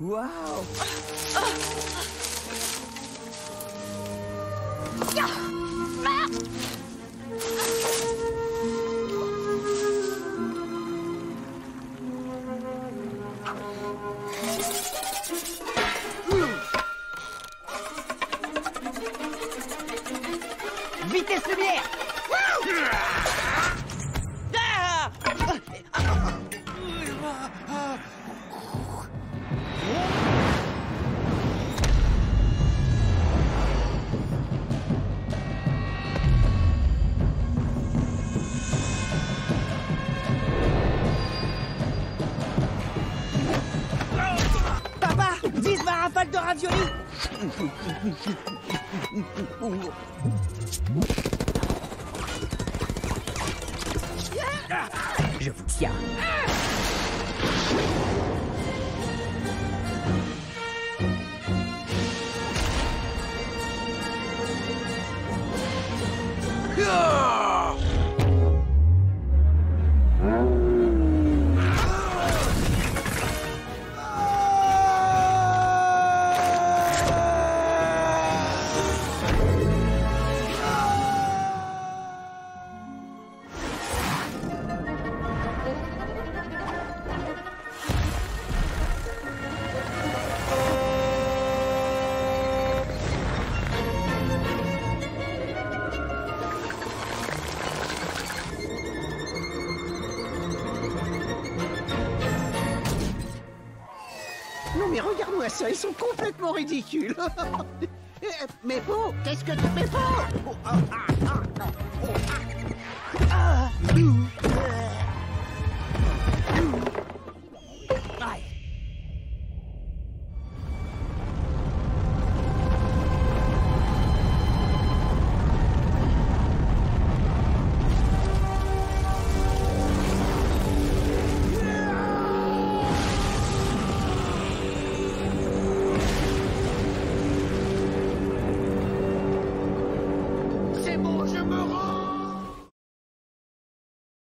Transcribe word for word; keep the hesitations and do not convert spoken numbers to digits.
Waouh! Vitesse lumière! Papa! dix vingt rafales de raviolis! Je vous tiens. Non mais regarde-moi ça, ils sont complètement ridicules. Mais bon, qu'est-ce que tu fais pas? Oh, ah, ah, ah, oh, ah. Ah.